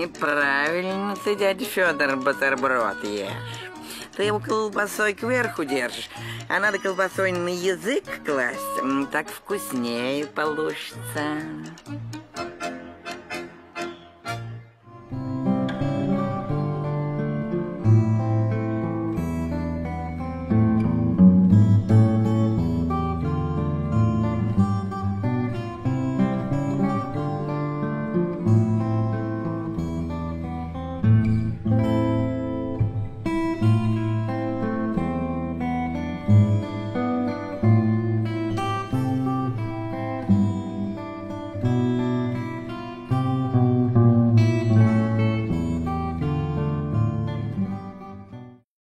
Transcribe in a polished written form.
Неправильно ты, дядя Федор, бутерброд ешь. Ты его колбасой кверху держишь, а надо колбасой на язык класть, так вкуснее получится.